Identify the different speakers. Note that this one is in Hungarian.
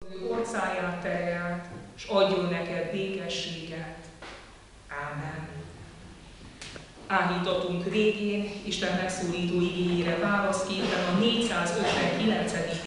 Speaker 1: orcáját terját, és adjon neked békességet. Ámen. Áhítatunk végén Isten megszólító igényére válaszképpen a 459.